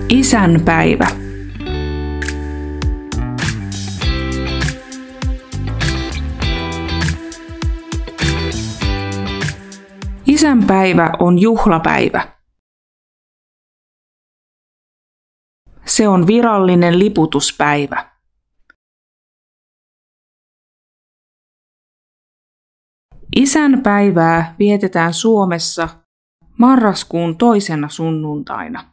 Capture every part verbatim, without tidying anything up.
Isänpäivä. Isänpäivä on juhlapäivä. Se on virallinen liputuspäivä. Isänpäivää vietetään Suomessa marraskuun toisena sunnuntaina.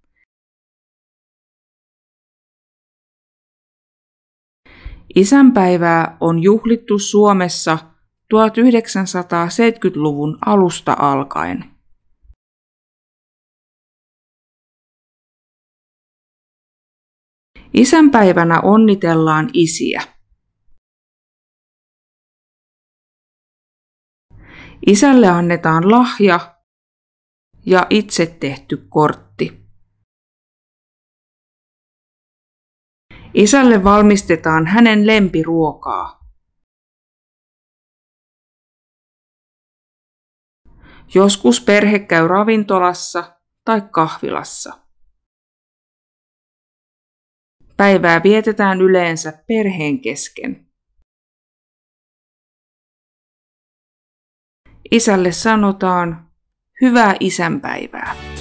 Isänpäivää on juhlittu Suomessa tuhatyhdeksänsataaseitsemänkymmentäluvun alusta alkaen. Isänpäivänä onnitellaan isiä. Isälle annetaan lahja ja itse tehty kortti. Isälle valmistetaan hänen lempiruokaa. Joskus perhe käy ravintolassa tai kahvilassa. Päivää vietetään yleensä perheen kesken. Isälle sanotaan hyvää isänpäivää.